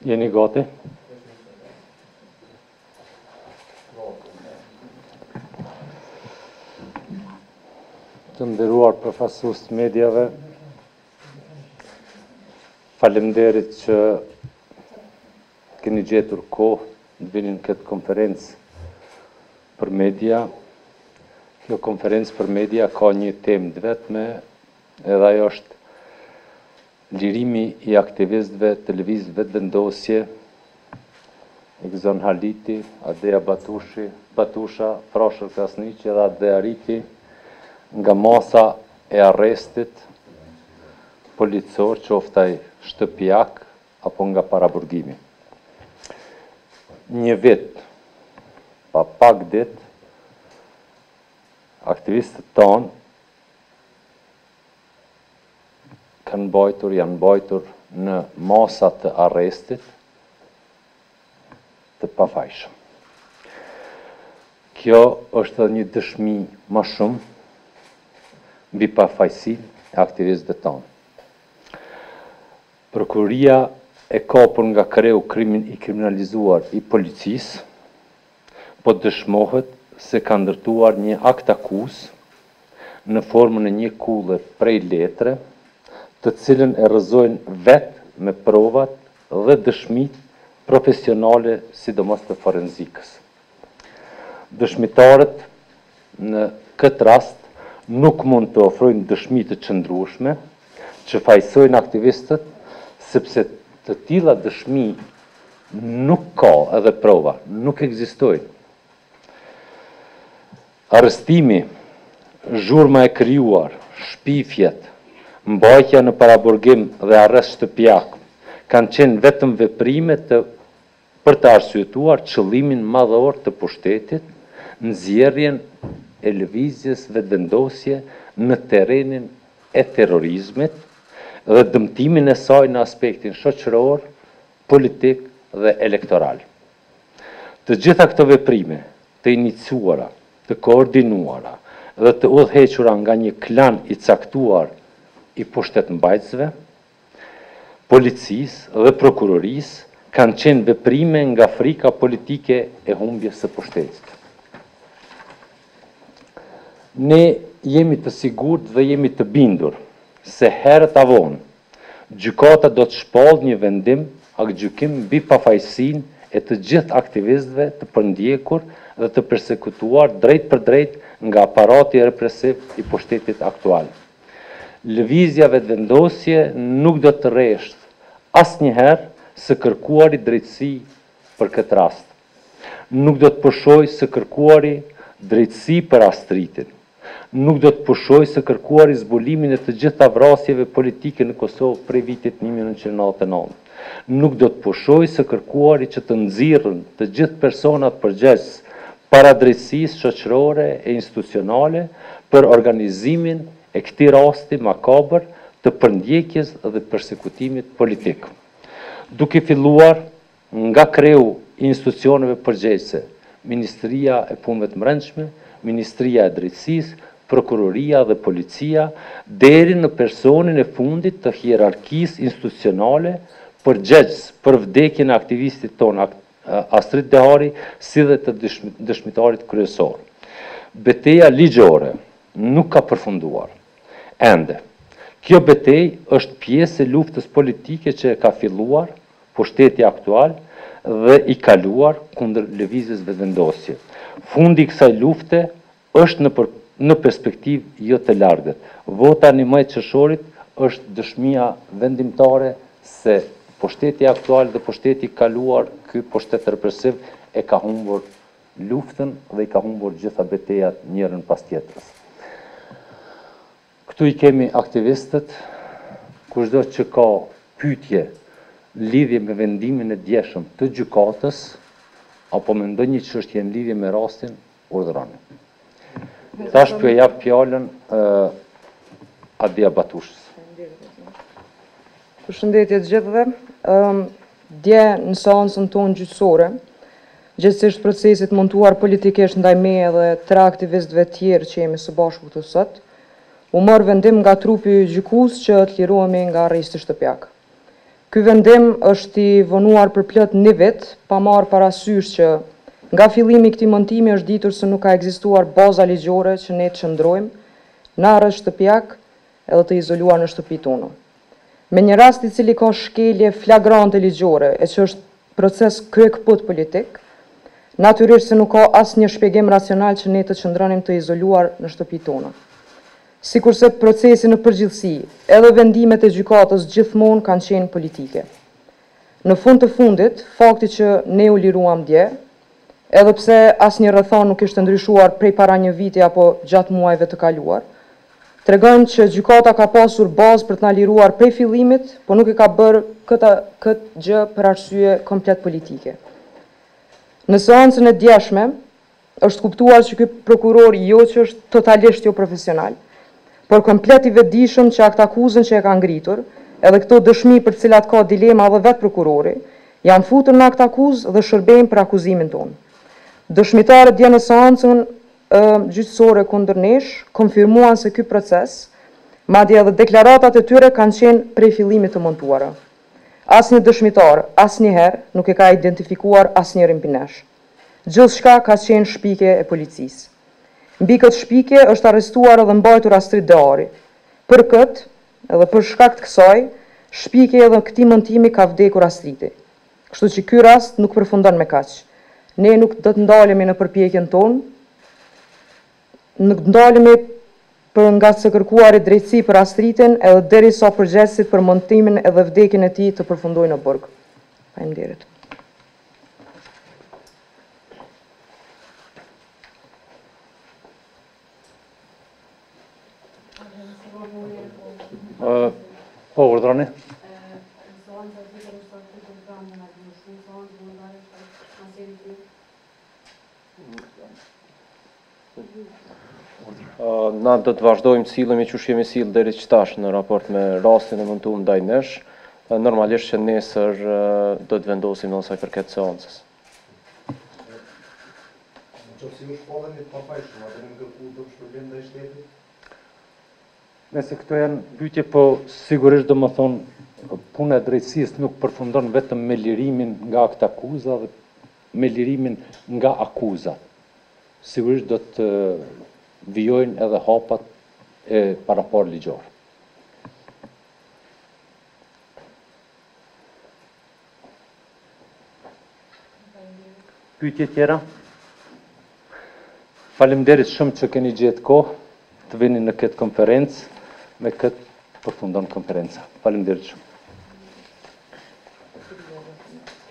Jeni gati? Të nderuar përfaqësues të mediave, faleminderit që keni gjetur kohë të vini në këtë konferencë për media. Kjo konferencë për media ka një temë të vetme, edhe ajo është lirimi i aktivistëve të lëvizjes vetëvendosje, Egzon Haliti, Adeja Batusha, Frashër Krasniqi dhe Adeja Riti nga masa e arrestit policor, qoftë ai shtëpiak apo nga paraburgimi. Një vit, pa pak ditë, aktivistët tonë janë mbajtur në masa të arrestit të pafajshëm. Kjo është edhe një dëshmi më shumë mbi pafajësinë e aktivistëve tonë. Prokuroria e kapur nga kreu i kriminalizuar i policisë, po dëshmohet se ka ndërtuar një akt akuzë në formën e një kulle prej letre, të cilën e rrëzojnë vetë me provat dhe dëshmit profesionale, sidomos të forenzikës. Dëshmitarët në këtë rast nuk mund të ofrojnë dëshmi të qëndrueshme që fajsojnë aktivistët, sepse të tilla dëshmi nuk ka edhe prova, nuk ekzistojnë. Arrestimi, zhurma e krijuar, shpifjet, mbajtja në paraburgim dhe arrest shtëpiak kanë qenë vetëm veprime për të arsyetuar qëllimin madhor të pushtetit, nxjerrjen e lëvizjes vetëvendosje në terrenin e terrorizmit dhe dëmtimin e saj në aspektin shoqëror, politik dhe elektoral. Të gjitha këto veprime, të iniciuara, të koordinuara dhe të udhëhequra nga një klan i caktuar i pushtetmbajtësve, policisë dhe prokurorisë kanë qenë veprime nga frika politike e humbjes së pushtetit. Ne jemi të sigurt dhe jemi të bindur se herët avon gjykata do të shpallë një vendim aktgjykim mbi pafajësinë e të gjithë aktivistëve të përndjekur dhe të përsekutuar drejt për drejt nga aparati represiv i pushtetit aktual. Lëvizja vetëvendosje nuk do të rreshtë asnjëherë së kërkuari drejtësi për këtë rast. Nuk do të pushojë së kërkuari drejtësi për Astritin. Nuk do të pushojë së kërkuari zbulimin e të gjitha vrasjeve politike në Kosovë prej vitit 1999. Nuk do të pushojë së kërkuari që të nxirren të gjithë personat përgjegjës para drejtësisë shoqërore e institucionale për organizimin e këtij rasti makabër të përndjekjes dhe përsekutimit politik. Duke filluar nga kreu i institucioneve përgjegjëse, Ministria e Punëve të Brendshme, Ministria e Drejtësisë, Prokuroria dhe Policia, deri në personin e fundit të hierarkisë institucionale përgjegjës për vdekjen e aktivistit ton Astrid Dehari, si dhe të dëshmitarit kryesor. Betejë ligjore nuk ka përfunduar. Ende, kjo betejë është pjesë e luftës politike që ka filluar pushteti aktual dhe i kaluar kundër lëvizjes vetëvendosje. Fundi i kësaj lufte është në perspektivë jo të largët. Vota 11 qershorit është dëshmia vendimtare se pushteti aktual dhe pushteti i kaluar, ky pushtet represiv e ka humbur luftën dhe i ka humbur gjitha betejat njërën pas tjetrës. Këtu i kemi aktivistët, kushdo që ka pyetje lidhje me vendimin e djeshëm të gjykatës, apo me ndonjë çështje në lidhje me rastin, urdhëroni. Tash po jap fjalën Adeja Batushës. Përshëndetje të gjithëve. Dje në seancën tonë gjyqësore, gjithsesi procesit montuar politikisht ndaj meje dhe 3 aktivistëve tjerë që jemi së bashku këtu sot, u marrë vendim nga trupi gjykues që të lirohemi nga arresti shtëpiak. Ky vendim është i vonuar për plot 1 vit, pa marrë parasysh që nga fillimi i këtij montimi është ditur se nuk ka ekzistuar baza ligjore që ne të qëndrojmë në arrest shtëpiak edhe të izoluar në shtëpi tona. Me një rast i cili ka shkelje flagrante ligjore e që është proces kryekput politik, natyrisht se nuk ka asnjë shpjegim racional që ne të qëndronim të izoluar në shtëpi tona. Sikurse procesi në përgjithësi, edhe vendimet e gjykatës gjithmonë kanë qenë politike. Në fund të fundit, fakti që ne u liruam dje, edhe pse asnjë rrethon nuk ishte ndryshuar prej para 1 viti apo gjatë muajve të kaluar, tregojnë që gjykata ka pasur bazë për të na liruar prej fillimit, por nuk e ka bërë këtë gjë për arsye komplet politike. Në seancën e djeshme, është kuptuar që ky prokuror jo që është totalisht jo profesional, por komplet i vetëdijshëm që akt akuzën që e ka ngritur, edhe këto dëshmi për cilat ka dilema dhe vetë prokurori, janë futur në akt akuzë dhe shërbejnë për akuzimin tonë. Dëshmitarët dje në seancën gjyqësore kundër nesh konfirmuan se ky proces, madje edhe deklaratat e tyre kanë qenë prej fillimit të montuara. Asnjë dëshmitar, asnjëherë nuk e ka identifikuar asnjërin prej nesh. Gjithçka ka qenë shpike e policisë. Mbi këtë shpike është arrestuar edhe mbajtur Astrid Deari. Për këtë, edhe për shkak të kësaj, shpike edhe këtij montimi ka vdekur Astridi. Kështu që ky rast nuk përfundon me kaq. Ne nuk do të ndalemi në përpjekjen tonë, nuk ndalemi për nga të kërkuarit drejtësi për Astridin edhe derisa përgjegjësit për montimin edhe vdekjen e tij të përfundojnë në burg. Faleminderit. Po, urdhroni. Na do të vazhdojmë të sillemi që jemi sill deri çtash në raport me rastin e montuar ndaj nesh. Normalisht që nesër do të vendosim në sa i përket seancës. Nëse këto janë pyetje, po sigurisht do më thonë, puna e drejtësisë nuk përfundon vetëm me lirimin nga akt akuza dhe me lirimin nga akuzat. Sigurisht do të vijojnë edhe hapat e parapar ligjor. Pyetje tjera? Faleminderit shumë që keni gjetë kohë të vini në këtë konferencë, me këtë përfundon konferenca. Faleminderit shumë.